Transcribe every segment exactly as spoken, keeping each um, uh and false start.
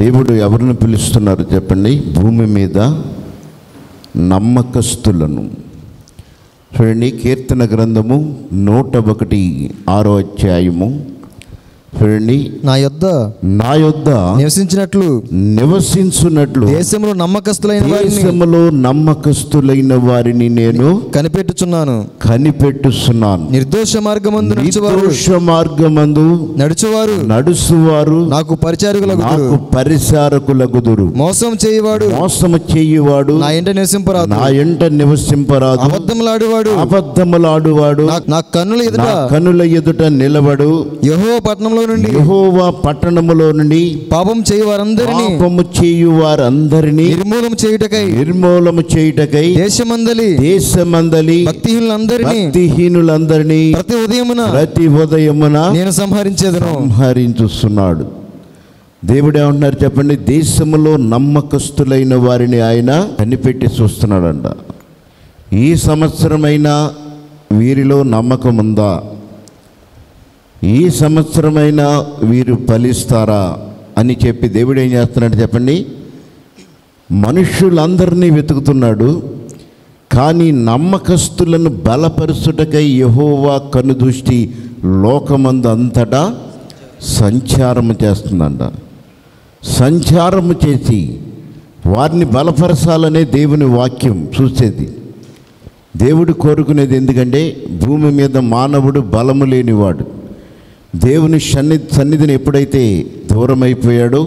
దేవుడు ఎవరిని పిలుస్తున్నారు చెప్పండి? భూమి మీద నమ్మకస్తులను. చూడండి, కీర్తన గ్రంథము నూట ఒకటి ఆరో అధ్యాయము. చూడండి, నా యొద్ద నా యొద్ద నివసించినట్లు నివసించున్నట్లు దేశంలో నమ్మకస్తులైన వారిని దేశములో నమ్మకస్తులైన వారిని నేను కనిపెట్టుచున్నాను కనిపెట్టుచున్నాను. నిర్దోష మార్గమందు నడుచువారు నిర్దోష మార్గమందు నడుచువారు నడుచువారు నాకు పరిచారకులగుదురు. నాకు పరిచారకులగుదురు. మోసం చేయువాడు మోసము చేయువాడు నా ఇంట నివసింపరాదు. నా ఇంట నివసింపరాదు. అబద్ధములాడువాడు అబద్ధములాడువాడు నా- నా కన్నుల ఎదుట నా కనుల ఎదుట నిలబడు. యెహోవా పట్టణంలో నుండి యెహోవా పట్టణములో నుండి పాపం చేయు వారందరినీ పాపము చేయు వారందరినీ నిర్మూలన చేయుటకై నిర్మూలము చేయుటకై దేశమందలి దేశమందలి భక్తిహీనులందరినీ భక్తిహీనులందరినీ ప్రతి ఉదయమున ప్రతి ఉదయమున నేను సంహరించేదను. సంహరించుస్తున్నాడు. దేవుడు ఏమంటున్నారు చెప్పండి? దేశములో నమ్మకస్తులైన వారిని ఆయన కనిపెట్టి చూస్తున్నాడంట. ఈ సంవత్సరమైనా వీరిలో నమ్మకం ఉందా? ఈ సంవత్సరమైనా వీరు ఫలిస్తారా అని చెప్పి దేవుడు ఏం చేస్తున్నాడు చెప్పండి? మనుష్యులందరినీ వెతుకుతున్నాడు, కానీ నమ్మకస్తులను బలపరుచుటకై యెహోవా కనుదృష్టి లోకమందు అంతటా సంచారము చేస్తుందంట. సంచారము చేసి వారిని బలపరచాలనే దేవుని వాక్యం చూసేది. దేవుడు కోరుకునేది ఎందుకంటే భూమి మీద మానవుడు బలము లేనివాడు. దేవుని సన్ని సన్నిధిని ఎప్పుడైతే దూరం అయిపోయాడో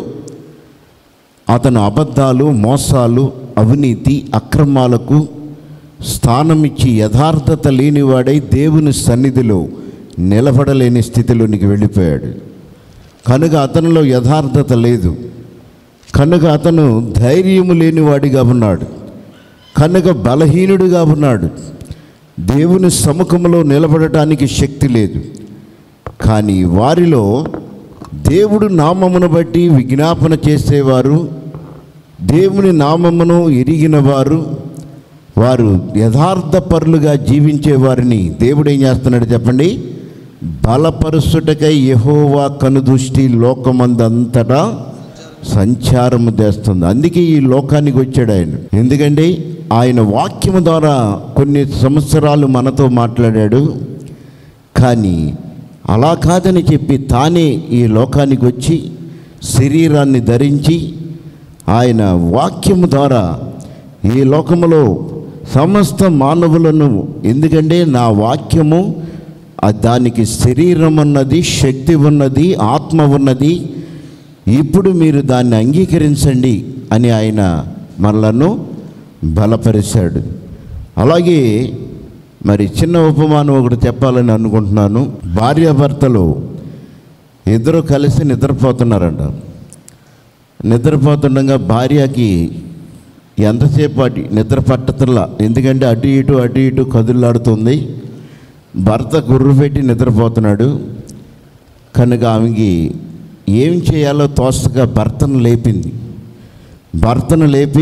అతను అబద్ధాలు, మోసాలు, అవినీతి, అక్రమాలకు స్థానమిచ్చి యథార్థత లేనివాడై దేవుని సన్నిధిలో నిలబడలేని స్థితిలోనికి వెళ్ళిపోయాడు. కనుక అతనిలో యథార్థత లేదు. కనుక అతను ధైర్యము లేనివాడిగా ఉన్నాడు. కనుక బలహీనుడిగా ఉన్నాడు. దేవుని సముఖంలో నిలబడటానికి శక్తి లేదు. కానీ వారిలో దేవుడు నామమును బట్టి విజ్ఞాపన చేసేవారు, దేవుని నామమును ఎరిగిన వారు, వారు యథార్థపరులుగా జీవించేవారిని దేవుడు ఏం చేస్తున్నాడు చెప్పండి? బలపరుచుటకై యెహోవా కనుదృష్టి లోకమందంతటా సంచారము చేస్తుంది. అందుకే ఈ లోకానికి వచ్చాడు ఆయన. ఎందుకంటే ఆయన వాక్యము ద్వారా కొన్ని సంవత్సరాలు మనతో మాట్లాడాడు. కానీ అలా కాదని చెప్పి తానే ఈ లోకానికి వచ్చి శరీరాన్ని ధరించి ఆయన వాక్యము ద్వారా ఈ లోకములో సమస్త మానవులను, ఎందుకంటే నా వాక్యము దానికి శరీరం ఉన్నది, శక్తి ఉన్నది, ఆత్మ ఉన్నది, ఇప్పుడు మీరు దాన్ని అంగీకరించండి అని ఆయన మనలను బలపరిచాడు. అలాగే మరి చిన్న ఉపమానం ఒకటి చెప్పాలని అనుకుంటున్నాను. భార్యాభర్తలు ఇద్దరు కలిసి నిద్రపోతున్నారంట. నిద్రపోతుండగా భార్యకి ఎంతసేపు అటు నిద్ర పట్టతల్లా, ఎందుకంటే అటు ఇటు అటు ఇటు కదులాడుతుంది. భర్త గుర్రు పెట్టి నిద్రపోతున్నాడు. కనుక ఆమెకి ఏం చేయాలో తోస్తగా భర్తను లేపింది. భర్తను లేపి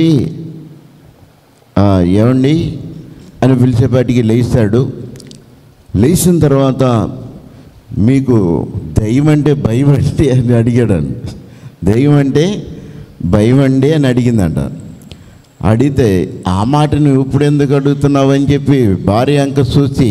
ఏమండి అని పిలిచేపాటికి లేచాడు. లేచిన తర్వాత మీకు దయ్యం అంటే భయం అంటే అని అడిగాడు. దయ్యం అంటే భయం అండి అని అడిగిందంట. అడిగితే ఆ మాట నువ్వు ఇప్పుడు ఎందుకు అడుగుతున్నావు అని చెప్పి భార్య అంక చూసి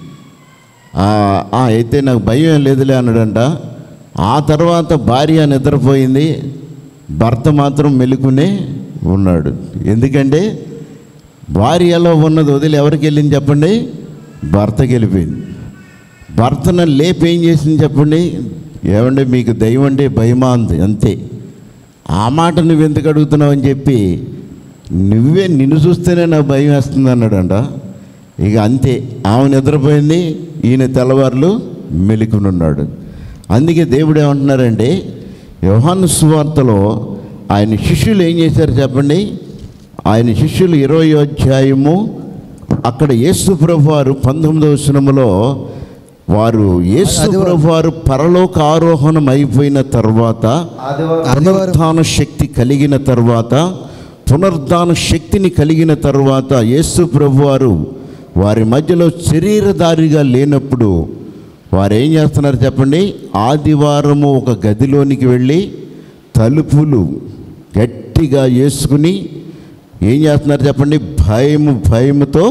అయితే నాకు భయం లేదులే అన్నాడంట. ఆ తర్వాత భార్య నిద్రపోయింది, భర్త మాత్రం మెలుకునే ఉన్నాడు. ఎందుకంటే భార్యలో ఉన్నది వదిలి ఎవరికి వెళ్ళింది చెప్పండి? భర్తకి వెళ్ళిపోయింది. భర్తను లేపి ఏం చేసింది చెప్పండి? ఏమంటే మీకు దయ్యం అంటే భయమా అంది. అంతే. ఆ మాట నువ్వు ఎందుకు అడుగుతున్నావు అని చెప్పి నువ్వే నిన్ను చూస్తేనే నాకు భయం వేస్తుంది అన్నాడంట. ఇక అంతే, ఆమె నిద్రపోయింది, ఈయన తెల్లవారులు మెలుకునున్నాడు. అందుకే దేవుడు ఏమంటున్నారంటే యోహాను సువార్తలో ఆయన శిష్యులు ఏం చేశారు చెప్పండి? ఆయన శిష్యులు ఇరవై అధ్యాయము అక్కడ యేసు ప్రభువారు పంతొమ్మిదవ వచనములో వారు యేసు ప్రభువారు పరలోక ఆరోహణం అయిపోయిన తర్వాత పునరుద్ధాన శక్తి కలిగిన తర్వాత పునరుద్ధాన శక్తిని కలిగిన తర్వాత యేసు ప్రభువారు వారి మధ్యలో శరీరధారిగా లేనప్పుడు వారు ఏం చేస్తున్నారు చెప్పండి? ఆదివారము ఒక గదిలోనికి వెళ్ళి తలుపులు గట్టిగా వేసుకుని ఏం చేస్తున్నారు చెప్పండి, భయము భయముతో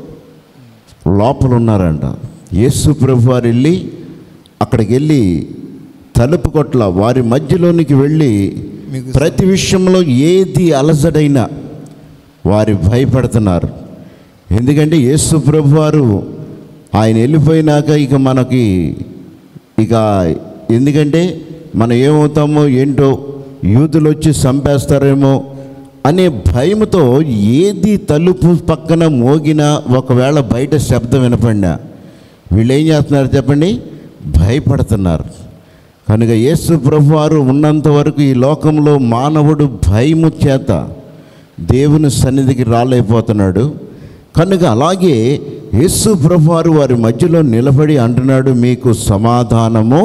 లోపల ఉన్నారంట. యేసు ప్రభు వారు వెళ్ళి అక్కడికి వెళ్ళి తలుపు కొట్ల వారి మధ్యలోనికి వెళ్ళి ప్రతి విషయంలో ఏది అలసడైనా వారు భయపడుతున్నారు. ఎందుకంటే యేసు ప్రభు వారు ఆయన వెళ్ళిపోయినాక ఇక మనకి ఇక ఎందుకంటే మనం ఏమవుతామో ఏంటో, యూదులు వచ్చి చంపేస్తారేమో అనే భయంతో ఏది తలుపు పక్కన మోగినా ఒకవేళ బయట శబ్దం వినపడినా వీళ్ళు ఏం చేస్తున్నారు చెప్పండి, భయపడుతున్నారు. కనుక యేసు ప్రభు వారు ఉన్నంత వరకు ఈ లోకంలో మానవుడు భయము చేత దేవుని సన్నిధికి రాలేకపోతున్నాడు. కనుక అలాగే యేసు ప్రభు వారు వారి మధ్యలో నిలబడి అంటున్నాడు, మీకు సమాధానము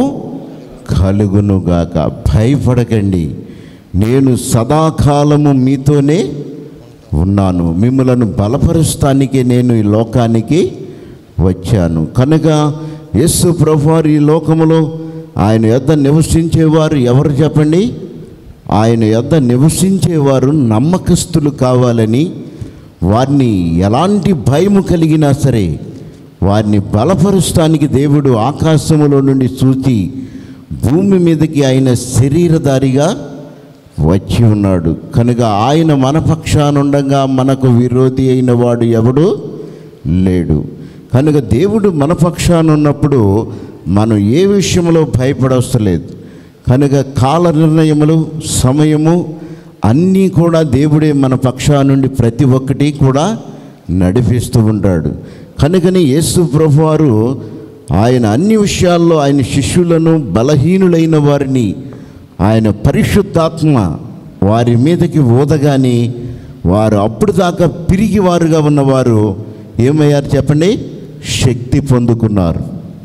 కలుగునుగాక, భయపడకండి, నేను సదాకాలము మీతోనే ఉన్నాను, మిమ్మలను బలపరుస్తానికి నేను ఈ లోకానికి వచ్చాను. కనుక యేసు ప్రభువారు ఈ లోకములో ఆయన యొద్ద నివసించేవారు ఎవరు చెప్పండి, ఆయన యొద్ద నివసించేవారు నమ్మకస్తులు కావాలని, వారిని ఎలాంటి భయము కలిగినా సరే వారిని బలపరుస్తానికి దేవుడు ఆకాశములో నుండి చూచి భూమి మీదకి ఆయన శరీరధారిగా వచ్చి ఉన్నాడు. కనుక ఆయన మన పక్షానుండగా మనకు విరోధి అయిన వాడు ఎవడు లేడు. కనుక దేవుడు మన పక్షాన ఉన్నప్పుడు మనం ఏ విషయంలో భయపడవసలేదు. కనుక కాల నిర్ణయములు, సమయము అన్నీ కూడా దేవుడే మన పక్షా నుండి ప్రతి ఒక్కటి కూడా నడిపిస్తూ ఉంటాడు. కనుకని యేసు ప్రభువారు ఆయన అన్ని విషయాల్లో ఆయన శిష్యులను, బలహీనులైన వారిని ఆయన పరిశుద్ధాత్మ వారి మీదకి ఊదగాని వారు అప్పుడు దాకా పిరిగి వారుగా ఉన్నవారు ఏమయ్యారు చెప్పండి, శక్తి పొందుకున్నారు.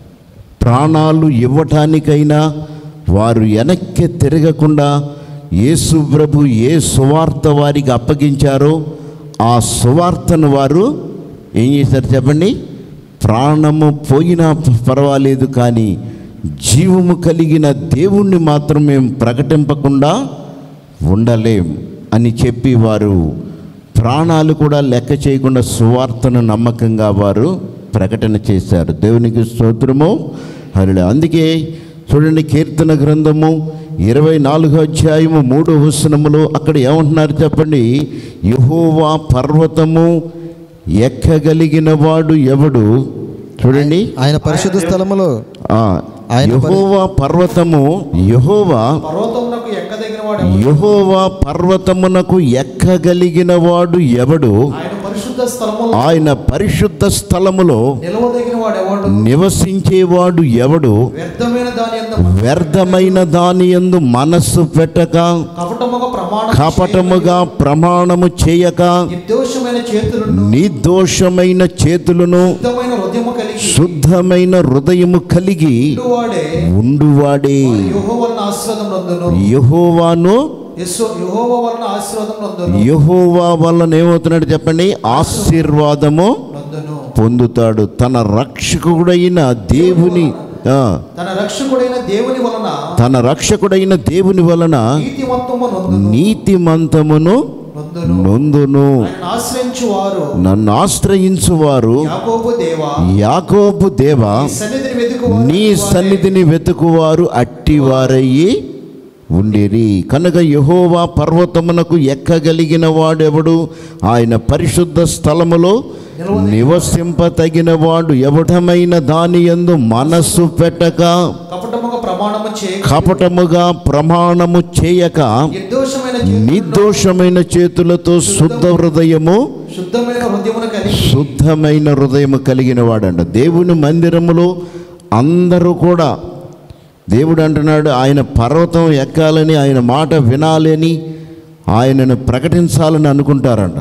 ప్రాణాలు ఇవ్వటానికైనా వారు వెనక్కి తిరగకుండా యేసు ప్రభు ఏ సువార్త వారికి అప్పగించారో ఆ సువార్తను వారు ఏం చేశారు చెప్పండి, ప్రాణము పోయినా పర్వాలేదు కానీ జీవము కలిగిన దేవుణ్ణి మాత్రం మేము ప్రకటింపకుండా ఉండలేం అని చెప్పి వారు ప్రాణాలు కూడా లెక్క చేయకుండా సువార్తను నమ్మకంగా వారు ప్రకటన చేశారు. దేవునికి స్తోత్రము. హల్లెలూయా. అందుకే చూడండి, కీర్తన గ్రంథము ఇరవై నాలుగో అధ్యాయము మూడో వచనములో అక్కడ ఏమంటున్నారు చెప్పండి, యెహోవా పర్వతము ఎక్కగలిగిన వాడు ఎవడు. చూడండి, ఆయన పరిశుద్ధ స్థలములో యెహోవా పర్వతము యెహోవా పర్వతమునకు ఎక్కదగిన వాడు యెహోవా పర్వతమునకు ఎక్కగలిగిన వాడు ఎవడు. ఆయన పరిశుద్ధ స్థలములో ఆయన పరిశుద్ధ స్థలములో నిలవదగిన వాడు ఎవడు. నివసించేవాడు ఎవడు. వ్యర్థమైన దాని యందు వ్యర్థమైన దాని యందు మనస్సు పెట్టక, కపటముగా ప్రమాణం కపటముగా ప్రమాణము చేయక, నిర్దోషమైన చేతులను నిర్దోషమైన చేతులను శుద్ధమైన హృదయము కలిగి శుద్ధమైన హృదయము కలిగి ఉండువాడే ఉండువాడే యెహోవా వలన ఆశీర్వాదం నందును. యెహోవాను యేసు యెహోవా వలన ఆశీర్వాదం నందును. యెహోవా వలన ఏమవుతున్నాడు చెప్పండి, ఆశీర్వాదము నందును. పొందుతాడు. తన రక్షకుడైన దేవుని ఆ, తన రక్షకుడైన దేవుని వలన తన రక్షకుడైన దేవుని వలన నీతిమంతము నందును. నీతిమంతమును నందును. నొందును. ఆయనను ఆశ్రయించువారు నన్ను ఆశ్రయించువారు యాకోబు దేవా యాకోబు దేవా నీ సన్నిధిని వెతుకువారు నీ సన్నిధిని వెతుకువారు అట్టివారయ్యి ఉండిరి. కనుక యెహోవా పర్వతమునకు ఎక్కగలిగిన వాడెవడు. ఆయన పరిశుద్ధ స్థలములో నివసింపతగిన వాడు ఎవడమైన దాని యందు మనస్సు పెట్టక, కపటముగా ప్రమాణము చేయక కపటముగా ప్రమాణము చేయక, నిర్దోషమైన చేతులను నిర్దోషమైన చేతులతో శుద్ధ హృదయము శుద్ధమైన హృదయమును కలిగి శుద్ధమైన హృదయము కలిగిన వాడంట. దేవుని మందిరములో అందరూ కూడా దేవుడు అంటున్నాడు, ఆయన పర్వతం ఎక్కాలని, ఆయన మాట వినాలని, ఆయనను ప్రకటించాలని అనుకుంటారంట.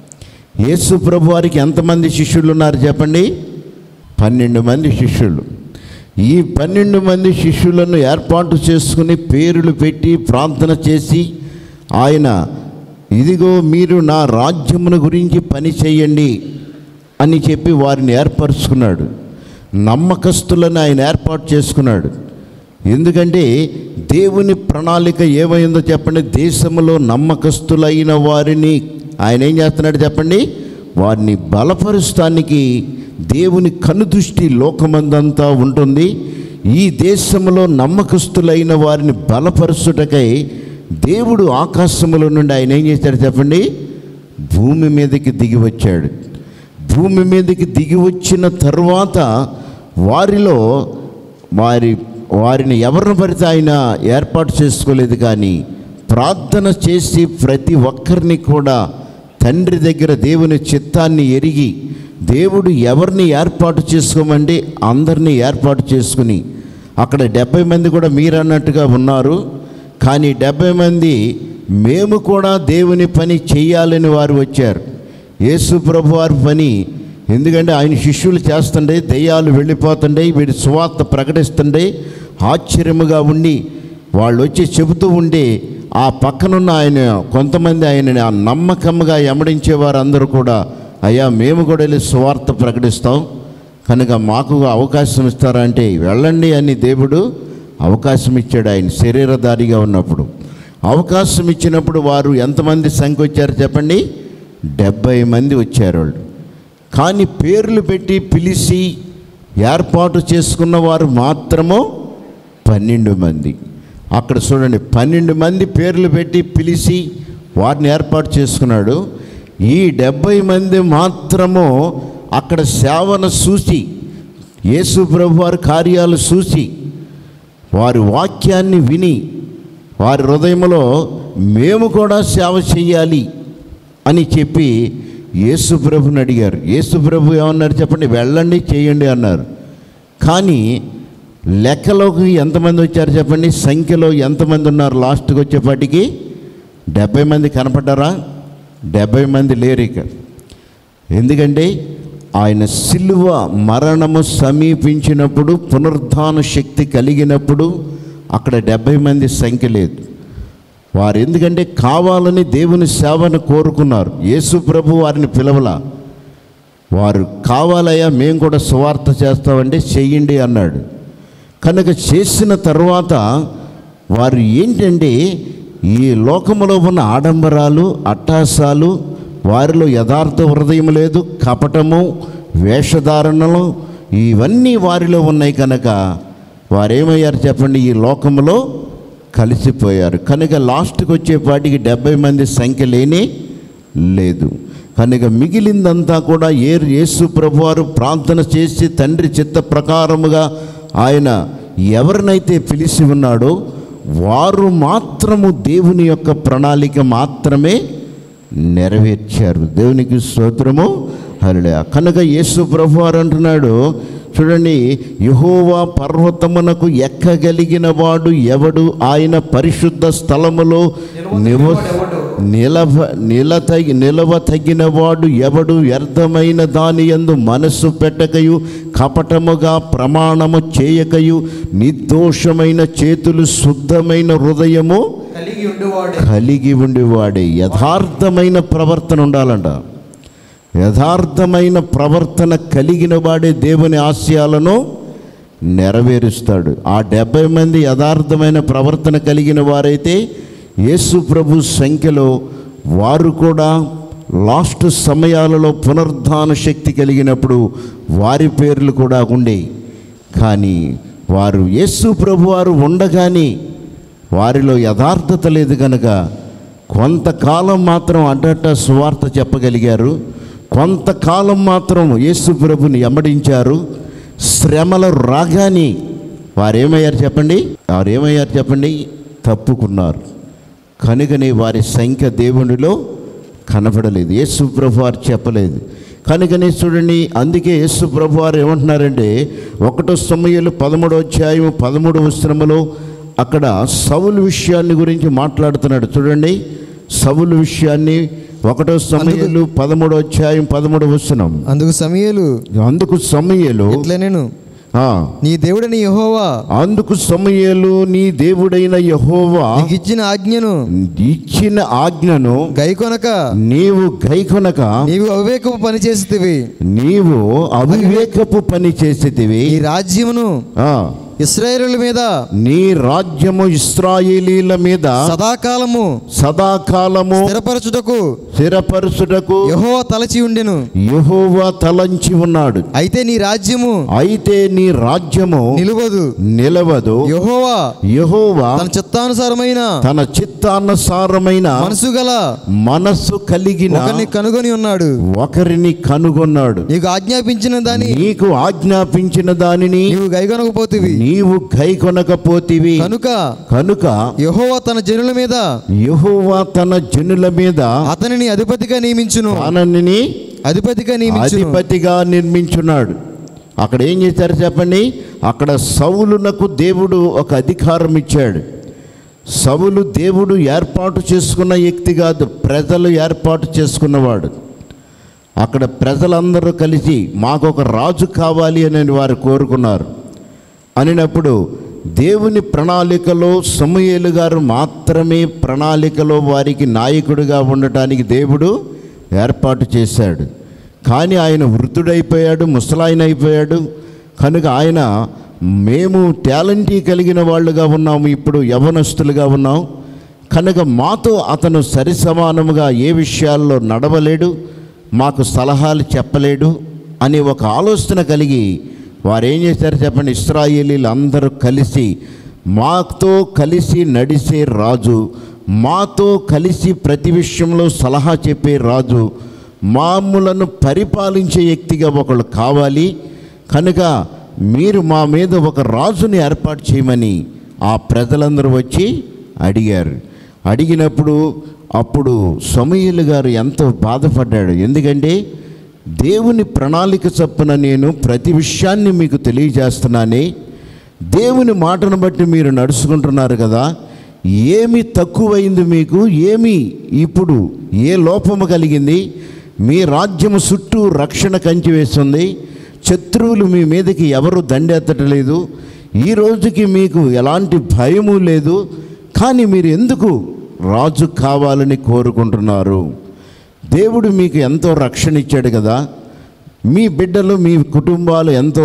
యేసు ప్రభు వారికి ఎంతమంది శిష్యులు ఉన్నారు చెప్పండి, పన్నెండు మంది శిష్యులు. ఈ పన్నెండు మంది శిష్యులను ఏర్పాటు చేసుకుని పేర్లు పెట్టి ప్రార్థన చేసి ఆయన ఇదిగో మీరు నా రాజ్యమును గురించి పని చేయండి అని చెప్పి వారిని ఏర్పరచుకున్నాడు. నమ్మకస్తులను ఆయన ఏర్పాటు చేసుకున్నాడు. ఎందుకంటే దేవుని ప్రణాళిక ఏమైందో చెప్పండి. దేశంలో నమ్మకస్తులైన వారిని ఆయన ఏం చేస్తున్నాడు చెప్పండి, వారిని బలపరుస్తానికి దేవుని కనుదృష్టి లోకమందంతా ఉంటుంది. ఈ దేశంలో నమ్మకస్తులైన వారిని బలపరుచుటకై దేవుడు ఆకాశముల నుండి ఆయన ఏం చేశాడు చెప్పండి, భూమి మీదకి దిగి వచ్చాడు. భూమి మీదకి దిగి వచ్చిన తర్వాత వారిలో వారి వారిని ఎవరిని పడితే ఆయన ఏర్పాటు చేసుకోలేదు, కానీ ప్రార్థన చేసి ప్రతి ఒక్కరిని కూడా తండ్రి దగ్గర దేవుని చిత్తాన్ని ఎరిగి దేవుడు ఎవరిని ఏర్పాటు చేసుకోమంటే అందరినీ ఏర్పాటు చేసుకుని, అక్కడ డెబ్బై మంది కూడా మీరన్నట్టుగా ఉన్నారు, కానీ డెబ్బై మంది మేము కూడా దేవుని పని చేయాలని వారు వచ్చారు. యేసు ప్రభు వారి పని, ఎందుకంటే ఆయన శిష్యులు చేస్తుండే, దెయ్యాలు వెళ్ళిపోతుండే, వీడి సువార్త ప్రకటిస్తుండే, ఆశ్చర్యముగా ఉండి వాళ్ళు వచ్చి చెబుతూ ఉండి ఆ పక్కనున్న ఆయన కొంతమంది ఆయనని ఆ నమ్మకంగా ఎమడించేవారు అందరూ కూడా, అయ్యా మేము కూడా వెళ్ళి సువార్త ప్రకటిస్తాం కనుక మాకు అవకాశం ఇస్తారా అంటే వెళ్ళండి అని దేవుడు అవకాశం ఇచ్చాడు. ఆయన శరీరధారిగా ఉన్నప్పుడు అవకాశం ఇచ్చినప్పుడు వారు ఎంతమంది సంఖ్య వచ్చారు చెప్పండి, డెబ్బై మంది వచ్చారు వాళ్ళు. కానీ పేర్లు పెట్టి పిలిచి ఏర్పాటు చేసుకున్న వారు మాత్రము పన్నెండు మంది. అక్కడ చూడండి, పన్నెండు మంది పేర్లు పెట్టి పిలిచి వారిని ఏర్పాటు చేసుకున్నాడు. ఈ డెబ్బై మంది మాత్రము అక్కడ సేవను చూసి, యేసు ప్రభు వారి కార్యాలు చూసి, వారి వాక్యాన్ని విని వారి హృదయంలో మేము కూడా సేవ చేయాలి అని చెప్పి యేసు ప్రభుని అడిగారు. యేసు ప్రభు ఏమన్నారు చెప్పండి, వెళ్ళండి చేయండి అన్నారు. కానీ లెక్కలోకి ఎంతమంది వచ్చారు చెప్పండి, సంఖ్యలో ఎంతమంది ఉన్నారు? లాస్ట్కి వచ్చేపాటికి డెబ్బై మంది కనపడ్డారా? డెబ్బై మంది లేరు ఇక. ఎందుకంటే ఆయన సిలువ మరణము సమీపించినప్పుడు, పునరుద్ధాన శక్తి కలిగినప్పుడు అక్కడ డెబ్బై మంది సంఖ్య లేదు. వారు ఎందుకంటే కావాలని దేవుని సేవను కోరుకున్నారు. యేసు ప్రభు వారిని పిలవలా. వారు కావాలయ్యా మేము కూడా సువార్త చేస్తామంటే చెయ్యండి అన్నాడు. కనుక చేసిన తర్వాత వారు ఏంటంటే ఈ లోకములో ఉన్న ఆడంబరాలు, అట్టాసాలు, వారిలో యథార్థ హృదయం లేదు, కపటము, వేషధారణలు ఇవన్నీ వారిలో ఉన్నాయి. కనుక వారేమయ్యారు చెప్పండి, ఈ లోకములో కలిసిపోయారు. కనుక లాస్ట్కి వచ్చేపాటికి డెబ్బై మంది సంఖ్య లేనే లేదు. కనుక మిగిలిందంతా కూడా ఏ యేసు ప్రభువారు ప్రార్థన చేసి తండ్రి చిత్త ప్రకారముగా ఆయన ఎవరినైతే పిలిచి ఉన్నాడో వారు మాత్రము దేవుని యొక్క ప్రణాళిక మాత్రమే నెరవేర్చారు. దేవునికి స్తోత్రము, హల్లెలూయా. కనుక యేసు ప్రభువారు అంటున్నాడు చూడండి, యెహోవా పర్వతమునకు ఎక్కగలిగిన వాడు ఎవడు? ఆయన పరిశుద్ధ స్థలములో నివ నిలవ నిలతగి నిలవ తగిన వాడు ఎవడు? వ్యర్థమైన దాని యందు మనస్సు పెట్టకయు, కపటముగా ప్రమాణము చేయకయు, నిర్దోషమైన చేతులు, శుద్ధమైన హృదయము కలిగి ఉండువాడే కలిగి ఉండేవాడే. యథార్థమైన ప్రవర్తన ఉండాలంట. యథార్థమైన ప్రవర్తన కలిగిన వాడే దేవుని ఆశయాలను నెరవేరుస్తాడు. ఆ డెబ్బై మంది యథార్థమైన ప్రవర్తన కలిగిన వారైతే యేసు ప్రభు సంఖ్యలో వారు కూడా లాస్ట్ సమయాలలో పునరుద్ధాన శక్తి కలిగినప్పుడు వారి పేర్లు కూడా ఉండేవి. కానీ వారు యేసు ప్రభు వారు ఉండగానే వారిలో యథార్థత లేదు కనుక కొంతకాలం మాత్రం అడ్డట సువార్త చెప్పగలిగారు, కొంతకాలం మాత్రం యేసు ప్రభుని ఎమ్మడించారు. శ్రమలు రాగానే వారేమయ్యారు చెప్పండి, వారేమయ్యారు చెప్పండి, తప్పుకున్నారు. కనుకనే వారి సంఖ్య దేవునిలో కనపడలేదు. యేసు ప్రభు వారు చెప్పలేదు. కనుకనే చూడండి, అందుకే యేసు ప్రభు వారు ఏమంటున్నారంటే ఒకటో సమూయేలు పదమూడో అధ్యాయం పదమూడవ వచనములో అక్కడ సౌలు విషయాన్ని గురించి మాట్లాడుతున్నాడు. చూడండి, సౌలు విషయాన్ని ఒకటో సమూయేలు పదమూడో అధ్యాయం పదమూడవ వచనం. అందుకు సమూయేలు అందుకు సమూయేలు ఇట్లా నేను ఆ నీ దేవుడైన యెహోవా అందుకు సమూయేలు నీ దేవుడైన యెహోవా నీకు ఇచ్చిన ఆజ్ఞను ఇచ్చిన ఆజ్ఞను గైకొనక నీవు గైకొనక నీవు అవివేకపు పని చేసితివి, నీవు అవివేకపు పని చేసేదివి. ఈ రాజ్యమును ఆ ఇశ్రాయేలుల మీద నీ రాజ్యము ఇశ్రాయేలీల మీద సదాకాలము సదాకాలము స్థిరపరచుటకు స్థిరపరచుటకు యెహోవా తలచి ఉండెను. యెహోవా తలంచి ఉన్నాడు. అయితే నీ రాజ్యము అయితే నీ రాజ్యము నిలువదు. నిలవదు. యెహోవా యెహోవా తన చిత్తానుసారమైన తన చిత్తానుసారమైన మనసు గల మనస్సు కలిగిన ఒకరిని కనుగొని ఉన్నాడు. ఒకరిని కనుగొన్నాడు. నీకు ఆజ్ఞాపించిన దాని నీకు ఆజ్ఞాపించిన దానిని నీవు గైకొనకపోతివి. నీవు గైకొనకపోతివి కనుక కనుక యెహోవా తన జనుల మీద యెహోవా తన జనుల మీద అతనిని అధిపతిగా నియమించును. తనని అధిపతిగా నియమించును. అధిపతిగా నిర్మించున్నాడు. అక్కడ ఏం చేశారు చెప్పండి? అక్కడ సౌలునకు దేవుడు ఒక అధికారం ఇచ్చాడు. సౌలు దేవుడు ఏర్పాటు చేసుకున్న వ్యక్తి కాదు, ప్రజలు ఏర్పాటు చేసుకున్నవాడు. అక్కడ ప్రజలందరూ కలిసి మాకు ఒక రాజు కావాలి అని వారు కోరుకున్నారు. అనినప్పుడు దేవుని ప్రణాళికలో సమూయేలు గారు మాత్రమే ప్రణాళికలో వారికి నాయకుడిగా ఉండటానికి దేవుడు ఏర్పాటు చేశాడు. కానీ ఆయన వృద్ధుడైపోయాడు, ముసలాయన అయిపోయాడు. కనుక ఆయన మేము టాలెంట్ కలిగిన వాళ్ళుగా ఉన్నాము, ఇప్పుడు యవనస్తులుగా ఉన్నాం. కనుక మాతో అతను సరిసమానముగా ఏ విషయాల్లో నడవలేడు, మాకు సలహాలు చెప్పలేడు అనే ఒక ఆలోచన కలిగి వారు ఏం చేశారు చెప్పండి? ఇశ్రాయేలీలు అందరూ కలిసి మాతో కలిసి నడిసే రాజు, మాతో కలిసి ప్రతి విషయంలో సలహా చెప్పే రాజు, మామూలను పరిపాలించే వ్యక్తిగా ఒకళ్ళు కావాలి. కనుక మీరు మా మీద ఒక రాజుని ఏర్పాటు చేయమని ఆ ప్రజలందరూ వచ్చి అడిగారు. అడిగినప్పుడు అప్పుడు సమూయేలు గారు ఎంతో బాధపడ్డాడు. ఎందుకంటే దేవుని ప్రణాళిక చొప్పున నేను ప్రతి విషయాన్ని మీకు తెలియజేస్తున్నానే, దేవుని మాటను బట్టి మీరు నడుచుకుంటున్నారు కదా, ఏమి తక్కువైంది మీకు? ఏమి ఇప్పుడు ఏ లోపము కలిగింది? మీ రాజ్యము చుట్టూ రక్షణ కంచి వేస్తుంది, శత్రువులు మీ మీదకి ఎవరు దండెత్తటలేదు, ఈ రోజుకి మీకు ఎలాంటి భయము లేదు. కానీ మీరు ఎందుకు రాజు కావాలని కోరుకుంటున్నారు? దేవుడు మీకు ఎంతో రక్షణ ఇచ్చాడు కదా, మీ బిడ్డలు మీ కుటుంబాలు ఎంతో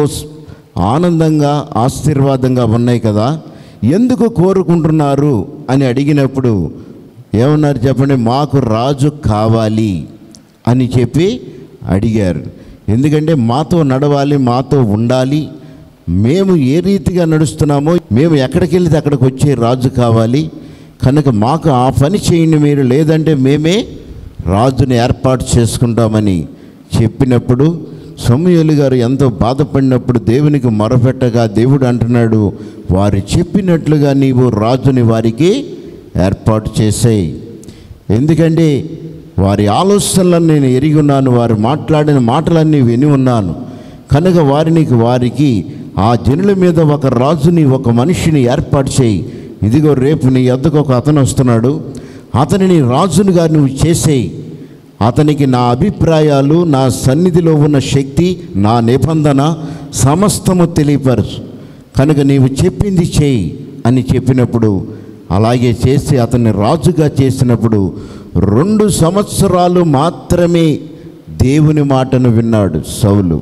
ఆనందంగా ఆశీర్వాదంగా ఉన్నాయి కదా, ఎందుకు కోరుకుంటున్నారు అని అడిగినప్పుడు ఏమన్నారు చెప్పండి? మాకు రాజు కావాలి అని చెప్పి అడిగారు. ఎందుకంటే మాతో నడవాలి, మాతో ఉండాలి, మేము ఏ రీతిగా నడుస్తున్నామో మేము ఎక్కడికి వెళ్తే అక్కడికి వచ్చే రాజు కావాలి. కనుక మాకు ఆ పని చేయండి మీరు, లేదంటే మేమే రాజుని ఏర్పాటు చేసుకుంటామని చెప్పినప్పుడు సమూయేలు గారు ఎంతో బాధపడినప్పుడు దేవునికి మొరపెట్టగా దేవుడు అంటున్నాడు, వారు చెప్పినట్లుగా నీవు రాజుని వారికి ఏర్పాటు చేసేయి. ఎందుకంటే వారి ఆలోచనలను నేను ఎరిగి ఉన్నాను, వారు మాట్లాడిన మాటలన్నీ విని ఉన్నాను. కనుక వారిని వారికి ఆ జనుల మీద ఒక రాజుని, ఒక మనిషిని ఏర్పాటు చేయి. ఇదిగో రేపు నీ వద్దకు ఒక అతను వస్తున్నాడు, అతనిని రాజునిగా నువ్వు చేసేయి. అతనికి నా అభిప్రాయాలు, నా సన్నిధిలో ఉన్న శక్తి, నా నిబంధన సమస్తము తెలియపరచు. కనుక నీవు చెప్పింది చేయి అని చెప్పినప్పుడు అలాగే చేసి అతన్ని రాజుగా చేసినప్పుడు రెండు సంవత్సరాలు మాత్రమే దేవుని మాటను విన్నాడు సౌలు.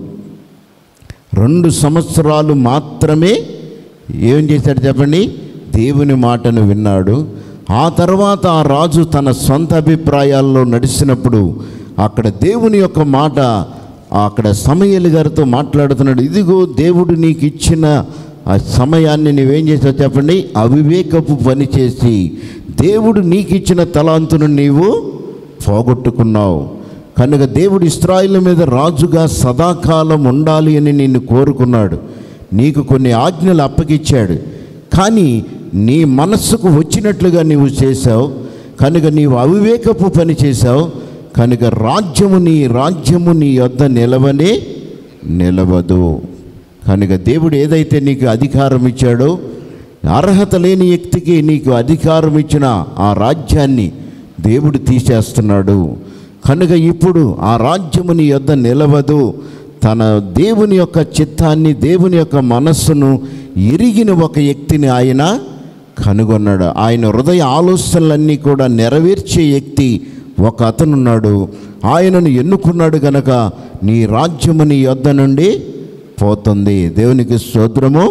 రెండు సంవత్సరాలు మాత్రమే ఏం చేశాడు చెప్పండి? దేవుని మాటను విన్నాడు. ఆ తర్వాత ఆ రాజు తన సొంత అభిప్రాయాల్లో నడిచినప్పుడు అక్కడ దేవుని యొక్క మాట అక్కడ సమూయేలు గారితో మాట్లాడుతున్నాడు. ఇదిగో దేవుడు నీకు ఇచ్చిన ఆ సమయాన్ని నువ్వేం చేసావు చెప్పండి? అవివేకపు పని చేసి దేవుడు నీకు ఇచ్చిన తలాంతును నీవు పోగొట్టుకున్నావు. కనుక దేవుడు ఇశ్రాయేలు మీద రాజుగా సదాకాలం ఉండాలి అని నిన్ను కోరుకున్నాడు. నీకు కొన్ని ఆజ్ఞలు అప్పగిచ్చాడు, కానీ నీ మనస్సుకు వచ్చినట్లుగా నీవు చేశావు. కనుక నీవు అవివేకపు పని చేశావు. కనుక రాజ్యము నీ రాజ్యము నీ యొద్ద నిలవనే నిలవదు. కనుక దేవుడు ఏదైతే నీకు అధికారం ఇచ్చాడో, అర్హత లేని వ్యక్తికి నీకు అధికారం ఇచ్చిన ఆ రాజ్యాన్ని దేవుడు తీసేస్తున్నాడు. కనుక ఇప్పుడు ఆ రాజ్యము నీ యొద్ద నిలవదు. తన దేవుని యొక్క చిత్తాన్ని, దేవుని యొక్క మనస్సును ఎరిగిన ఒక వ్యక్తిని ఆయన కనుగొన్నాడు. ఆయన హృదయ ఆలోచనలన్నీ కూడా నెరవేర్చే వ్యక్తి ఒక అతనున్నాడు. ఆయనను ఎన్నుకున్నాడు కనుక నీ రాజ్యము నీ యొద్ద నుండి పోతుంది. దేవునికి స్తోత్రము.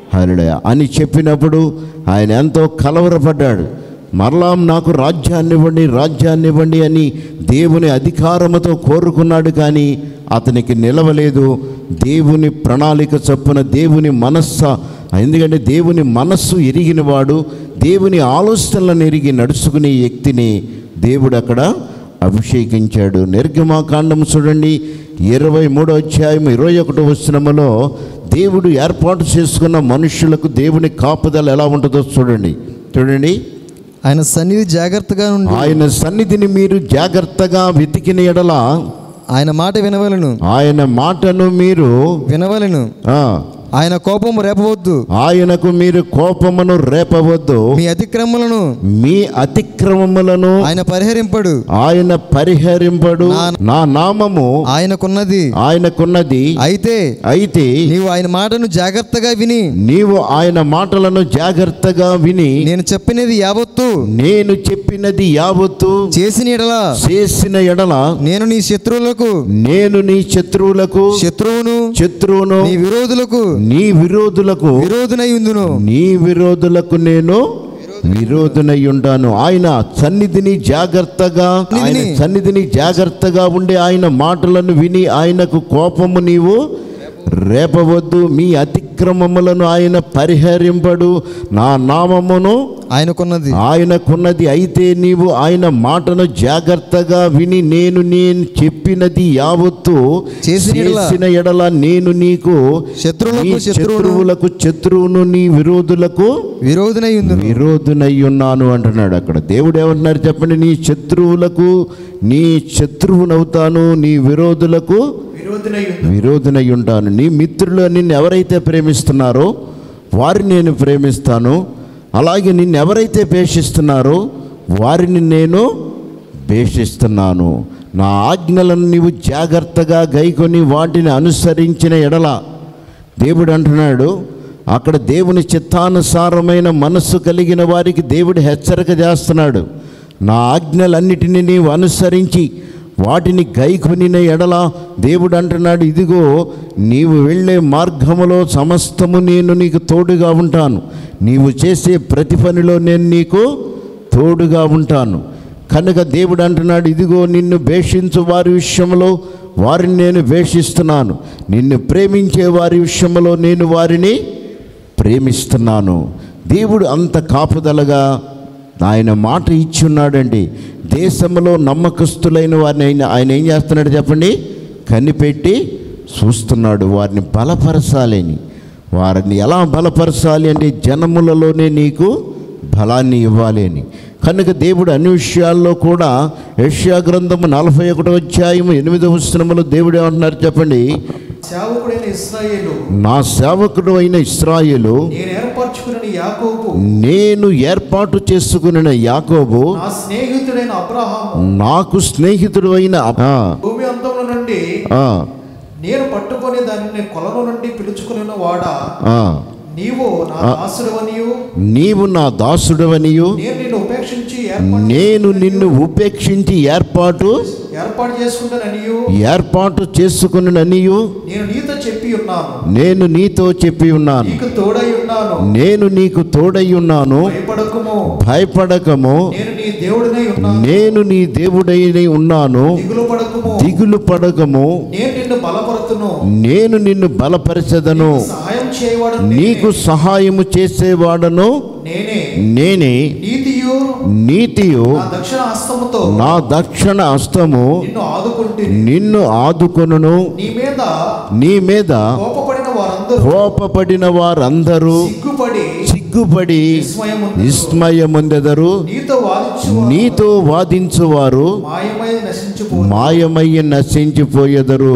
హల్లెలూయా అని చెప్పినప్పుడు ఆయన ఎంతో కలవరపడ్డాడు. మరలా నాకు రాజ్యాన్ని ఇవ్వండి రాజ్యాన్ని ఇవ్వండి అని దేవుని అధికారముతో కోరుకున్నాడు, కానీ అతనికి నిలవలేదు. దేవుని ప్రణాళిక చొప్పున దేవుని మనస్సు, ఎందుకంటే దేవుని మనస్సు ఎరిగినవాడు, దేవుని ఆలోచనలను ఎరిగి నడుచుకునే వ్యక్తిని దేవుడు అక్కడ అభిషేకించాడు. నిర్గమాకాండం చూడండి, ఇరవై మూడో అధ్యాయం ఇరవై ఒకటో వచనములో దేవుడు ఏర్పాటు చేసుకున్న మనుషులకు దేవుని కాపుదల ఎలా ఉంటుందో చూడండి. చూడండి, ఆయన సన్నిధి జాగ్రత్తగా నుండి ఆయన సన్నిధిని మీరు జాగ్రత్తగా వెతికిన ఎడల ఆయన మాట వినవలను ఆయన మాటను మీరు వినవలను ఆ ఆయన కోపము రేపవద్దు, ఆయనకు మీరు కోపమును రేపవద్దు, మీ అతిక్రమములను మీ అతిక్రమములను ఆయన పరిహరింపడు, ఆయన పరిహరింపడు. నా నామము ఆయనకున్నది ఆయనకున్నది అయితే అయితే నీవు ఆయన మాటను జాగ్రత్తగా విని నీవు ఆయన మాటలను జాగ్రత్తగా విని నేను చెప్పినది యావత్తు నేను చెప్పినది యావత్తు చేసిన ఎడల చేసిన ఎడల నేను నీ శత్రువులకు నేను నీ శత్రువులకు శత్రువును శత్రువును నీ విరోధులకు నీ విరోధులకు విరోధునై ఉందును, నీ విరోధులకు నేను విరోధునై ఉంటాను. ఆయన సన్నిధిని జాగ్రత్తగా ఆయన సన్నిధిని జాగ్రత్తగా ఉండి ఆయన మాటలను విని ఆయనకు కోపము నీవు రేపవద్దు, మీ అతిక్రమములను ఆయన పరిహరింపడు. నా నామమును ఆయనకున్నది ఆయనకున్నది అయితే నీవు ఆయన మాటను జాగ్రత్తగా విని నేను నేను చెప్పినది యావత్తు చేసిన ఎడల నేను నీకు శత్రువులకు శత్రువులకు శత్రువును నీ విరోధులకు విరోధునై ఉందును విరోధునై ఉన్నాను అంటున్నాడు. అక్కడ దేవుడు ఏమంటున్నారు చెప్పండి? నీ శత్రువులకు నీ శత్రువునవుతాను, నీ విరోధులకు విరోధునై ఉంటాను. నీ మిత్రులు నిన్ను ఎవరైతే ప్రేమిస్తున్నారో వారిని నేను ప్రేమిస్తాను, అలాగే నిన్ను ఎవరైతే ద్వేషిస్తున్నారో వారిని నేను ద్వేషిస్తున్నాను. నా ఆజ్ఞలను నీవు జాగ్రత్తగా గైకొని వాటిని అనుసరించిన ఎడల, దేవుడు అంటున్నాడు అక్కడ దేవుని చిత్తానుసారమైన మనస్సు కలిగిన వారికి దేవుడు హెచ్చరిక చేస్తున్నాడు. నా ఆజ్ఞలన్నిటినీ నీవు అనుసరించి వాటిని గైకొనిన ఎడల దేవుడు అంటున్నాడు, ఇదిగో నీవు వెళ్ళే మార్గములో సమస్తము నేను నీకు తోడుగా ఉంటాను, నీవు చేసే ప్రతి పనిలో నేను నీకు తోడుగా ఉంటాను. కనుక దేవుడు అంటున్నాడు, ఇదిగో నిన్ను ద్వేషించు వారి విషయంలో వారిని నేను ద్వేషిస్తున్నాను, నిన్ను ప్రేమించే వారి విషయంలో నేను వారిని ప్రేమిస్తున్నాను. దేవుడు అంత కాపుదలగా ఆయన మాట ఇచ్చి ఉన్నాడండి. దేశంలో నమ్మకస్తులైన వారిని ఆయన ఆయన ఏం చేస్తున్నాడు చెప్పండి? కనిపెట్టి చూస్తున్నాడు, వారిని బలపరచాలని. వారిని ఎలా బలపరచాలి అంటే జనములలోనే నీకు బలాన్ని ఇవ్వాలి అని. కనుక దేవుడు అన్ని విషయాల్లో కూడా యెషయా గ్రంథము నలభై ఒకటో అధ్యాయము ఎనిమిదవ వచనములో దేవుడు ఏమంటున్నారు చెప్పండి? సేవకుడైన ఇశ్రాయేలు, నా సేవకుడు అయిన ఇశ్రాయేలు, నేను ఏర్పరచుకున్న యాకోబు, నేను ఏర్పాటు చేసుకున్న యాకోబు, నా స్నేహితుడైన అబ్రహాము, నాకు స్నేహితుడు అయిన భూమి అంతముల నుండి ఆ నేను పట్టుకొని దానిని కొలను నుండి పిలుచుకున్న వాడా, నీవు నా దాసుడవనియు నీవు నా దాసుడవనియు నేను నిన్ను ఉపేక్షించి నేను నిన్ను ఉపేక్షించి ఏర్పాటు ఏర్పాటు చేసుకుంటాననియు ఏర్పాటు చేసుకున్ననియు నేను నీతో చెప్పి ఉన్నాను నేను నీతో చెప్పి ఉన్నాను నీకు తోడై ఉన్నాను నేను నీకు తోడై ఉన్నాను భయపడకుము భయపడకము నేను నీ దేవుడినై ఉన్నాను నేను నీ దేవుడై ఉన్నాను దిగులు పడకుము దిగులు పడకము నేను నిన్ను బలపరుతును నేను నిన్ను బలపరచదను సహాయం చేయవాడు నీకు సహాయము చేసేవాడను నేనే నేనే నీతియు నీతియు నా దక్షిణ హస్తముతో నా దక్షిణ హస్తము నిన్ను ఆదుకుంటుని నిన్ను ఆదుకొనును నీ మీద నీ మీద కోపపడిన వారందరూ కోపపడిన వారందరూ సిగ్గుపడి సిగ్గుపడి విస్మయముందెదరు నీతో వాదించు నీతో వాదించువారు మాయమై నశించిపో మాయమయ్య నశించిపోయెదరు.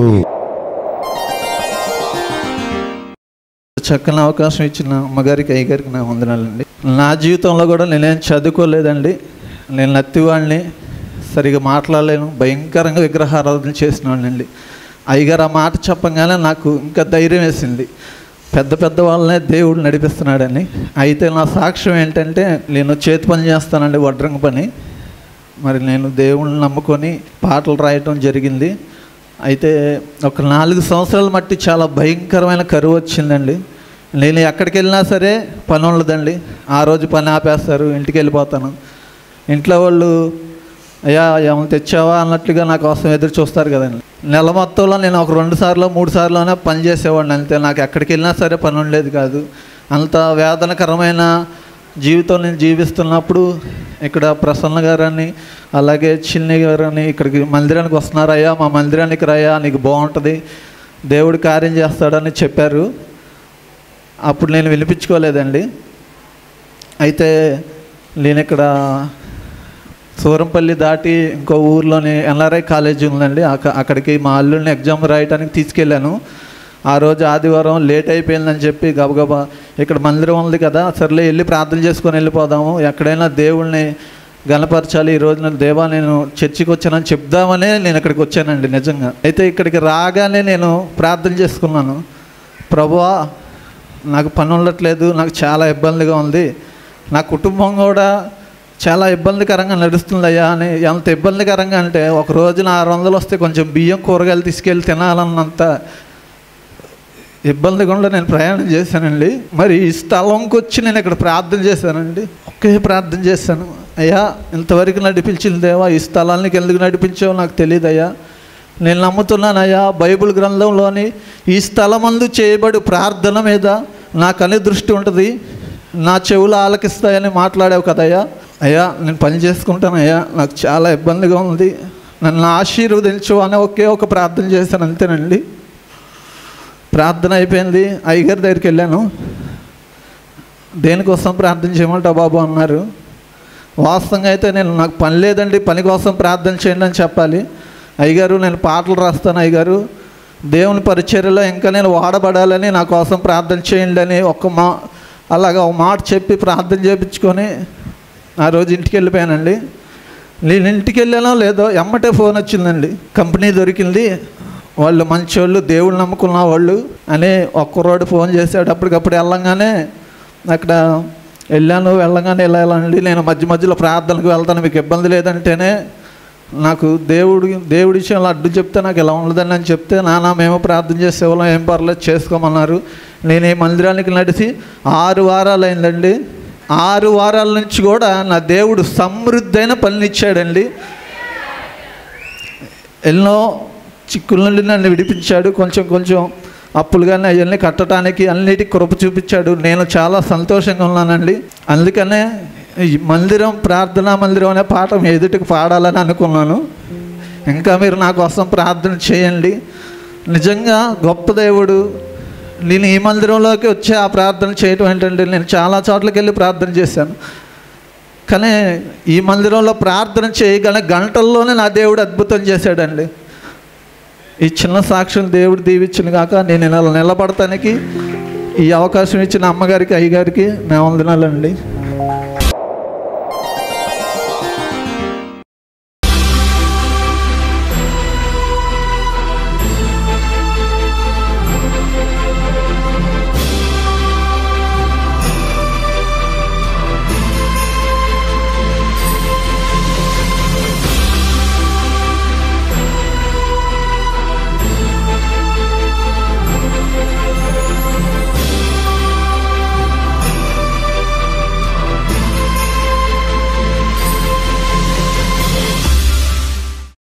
చక్కని అవకాశం ఇచ్చిన అమ్మగారికి అయ్యగారికి నా వందనాలండి. నా జీవితంలో కూడా నేనేం చదువుకోలేదండి, నేను నత్తివాడిని, సరిగా మాట్లాడలేను, భయంకరంగా విగ్రహారాధన చేసిన వాళ్ళండి. అయ్యగారు ఆ మాట చెప్పగానే నాకు ఇంకా ధైర్యం వేసింది, పెద్ద పెద్ద వాళ్ళనే దేవుడు నడిపిస్తున్నాడని. అయితే నా సాక్ష్యం ఏంటంటే నేను చేతి పని చేస్తానండి, వడ్రంగ పని. మరి నేను దేవుళ్ళని నమ్ముకొని పాటలు రాయటం జరిగింది. అయితే ఒక నాలుగు సంవత్సరాల మట్టి చాలా భయంకరమైన కరువు వచ్చిందండి. నేను ఎక్కడికి వెళ్ళినా సరే పని ఉండదండి. ఆ రోజు పని ఆపేస్తారు, ఇంటికి వెళ్ళిపోతాను. ఇంట్లో వాళ్ళు అయ్యా ఏమైనా తెచ్చావా అన్నట్లుగా నా కోసం ఎదురు చూస్తారు కదండి. నెల మొత్తంలో నేను ఒక రెండు సార్లు మూడు సార్లునే పని చేసేవాడిని అంతే. నాకు ఎక్కడికి వెళ్ళినా సరే పని ఉండేది కాదు. అంత వేదనకరమైన జీవితం నేను జీవిస్తున్నప్పుడు ఇక్కడ ప్రసన్న గారని అలాగే చిన్ని గారని ఇక్కడికి మందిరానికి వస్తున్నారు. అయ్యా మా మందిరానికి రాయా, నీకు బాగుంటుంది, దేవుడు కార్యం చేస్తాడని చెప్పారు. అప్పుడు నేను వినిపించుకోలేదండి. అయితే నేను ఇక్కడ సూరంపల్లి దాటి ఇంకో ఊర్లోని ఎన్ఆర్ఐ కాలేజీ ఉందండి, అక్కడికి మా అల్లుడిని ఎగ్జామ్ రాయడానికి తీసుకెళ్ళాను. ఆ రోజు ఆదివారం లేట్ అయిపోయిందని చెప్పి గబగబా ఇక్కడ మందిరం ఉంది కదా, సర్లే వెళ్ళి ప్రార్థన చేసుకొని వెళ్ళిపోదాము, ఎక్కడైనా దేవుళ్ళని గణపరచాలి, ఈరోజు నేను దేవా నేను చర్చికి వచ్చానని చెప్దామనే నేను ఇక్కడికి వచ్చానండి నిజంగా. అయితే ఇక్కడికి రాగానే నేను ప్రార్థన చేసుకున్నాను, ప్రభువా నాకు పని ఉండట్లేదు, నాకు చాలా ఇబ్బందిగా ఉంది, నా కుటుంబం కూడా చాలా ఇబ్బందికరంగా నడుస్తుందయ్యా అని. ఎంత ఇబ్బందికరంగా అంటే ఒక రోజున ఆరు వందలు వస్తే కొంచెం బియ్యం కూరగాయలు తీసుకెళ్ళి తినాలన్నంత ఇబ్బందిగా ఉండి నేను ప్రయాణం చేశానండి. మరి ఈ స్థలంకి వచ్చి నేను ఇక్కడ ప్రార్థన చేశానండి, ఒకే ప్రార్థన చేశాను. అయ్యా ఇంతవరకు నడిపించిన దేవా ఈ స్థలానికి ఎందుకు నడిపించావో నాకు తెలియదు అయ్యా, నేను నమ్ముతున్నానయ్యా బైబిల్ గ్రంథంలోని ఈ స్థలమందు చేయబడి ప్రార్థన మీద నాకు అనే దృష్టి ఉంటుంది, నా చెవులు ఆలకిస్తాయని మాట్లాడావు కదయ్యా. అయ్యా నేను పని చేసుకుంటానయ్యా, నాకు చాలా ఇబ్బందిగా ఉంది, నన్ను ఆశీర్వదించు అని ఒకే ఒక ప్రార్థన చేశాను అంతేనండి. ప్రార్థన అయిపోయింది, అయ్యగారి దగ్గరికి వెళ్ళాను. దేనికోసం ప్రార్థన చేయమంటావు బాబు అన్నారు. వాస్తవంగా అయితే నేను నాకు పని లేదండి, పని కోసం ప్రార్థన చేయండి అని చెప్పాలి. అయ్యగారు నేను పాటలు రాస్తాను అయ్యగారు, దేవుని పరిచర్యలో ఇంకా నేను వాడబడాలని నా కోసం ప్రార్థన చేయండి అని ఒక మా అలాగా ఒక మాట చెప్పి ప్రార్థన చేయించుకొని ఆ రోజు ఇంటికి వెళ్ళిపోయానండి. నేను ఇంటికి వెళ్ళానో లేదో ఎమ్మటే ఫోన్ వచ్చిందండి, కంపెనీ దొరికింది, వాళ్ళు మంచోళ్ళు, దేవుళ్ళు నమ్ముకున్న వాళ్ళు అని ఒక్కరోడు ఫోన్ చేశాడు. అప్పటికప్పుడు వెళ్ళంగానే అక్కడ వెళ్ళాను. వెళ్ళంగానే వెళ్ళాలండి, నేను మధ్య మధ్యలో ప్రార్థనకు వెళ్తాను, మీకు ఇబ్బంది లేదంటేనే నాకు దేవుడి దేవుడి విషయంలో అడ్డు చెప్తే నాకు ఇలా ఉండదని అని చెప్తే, నానా మేము ప్రార్థన చేసేవాళ్ళం, ఏం పర్లేదు చేసుకోమన్నారు. నేను ఈ మందిరానికి నడిచి ఆరు వారాలు అయిందండి. ఆరు వారాల నుంచి కూడా నా దేవుడు సమృద్ధైన పనినిచ్చాడండి. ఎన్నో చిక్కుల నుండి నన్ను విడిపించాడు, కొంచెం కొంచెం అప్పులు కానీ అవన్నీ కట్టడానికి అన్నిటికీ కృప చూపించాడు. నేను చాలా సంతోషంగా ఉన్నానండి. అందుకనే ఈ మందిరం ప్రార్థనా మందిరం అనే పాట మీ ఎదుటికి పాడాలని అనుకున్నాను. ఇంకా మీరు నా కోసం ప్రార్థన చేయండి. నిజంగా గొప్ప దేవుడు. నేను ఈ మందిరంలోకి వచ్చి ఆ ప్రార్థన చేయటం ఏంటంటే, నేను చాలా చోట్లకి వెళ్ళి ప్రార్థన చేశాను, కానీ ఈ మందిరంలో ప్రార్థన చేయగల గంటల్లోనే నా దేవుడు అద్భుతం చేశాడండి. ఈ చిన్న సాక్ష్యం దేవుడు దీవించిన కాక నేను ఇలా నిలబడటానికి ఈ అవకాశం ఇచ్చిన అమ్మగారికి అయ్యగారికి నా వందనాలండి.